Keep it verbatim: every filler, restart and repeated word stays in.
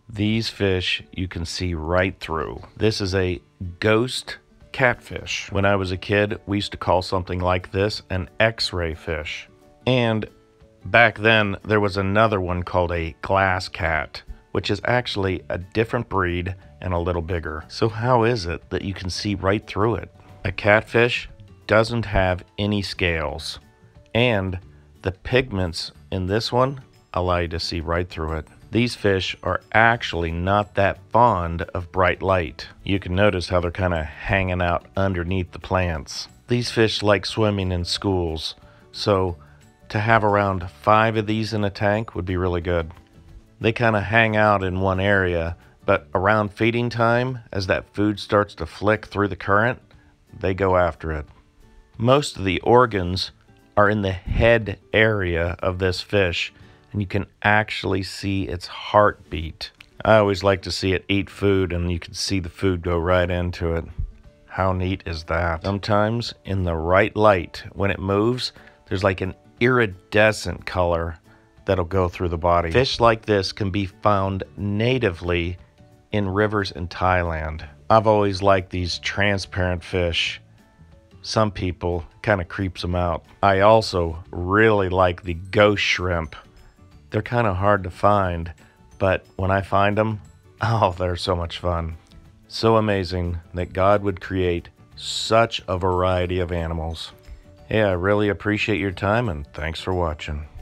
These fish you can see right through. This is a ghost catfish. When I was a kid, we used to call something like this an X-ray fish. And back then, there was another one called a glass cat, which is actually a different breed and a little bigger. So how is it that you can see right through it? A catfish doesn't have any scales, and the pigments in this one allow you to see right through it. These fish are actually not that fond of bright light. You can notice how they're kind of hanging out underneath the plants. These fish like swimming in schools, so to have around five of these in a tank would be really good. They kind of hang out in one area, but around feeding time, as that food starts to flick through the current, they go after it. Most of the organs are in the head area of this fish, and you can actually see its heartbeat. I always like to see it eat food, and you can see the food go right into it. How neat is that? Sometimes in the right light, when it moves, there's like an iridescent color that'll go through the body. Fish like this can be found natively in rivers in Thailand. I've always liked these transparent fish. Some people kind of creeps them out. I also really like the ghost shrimp. They're kind of hard to find, but when I find them, oh, they're so much fun. So amazing that God would create such a variety of animals. Hey, I really appreciate your time, and thanks for watching.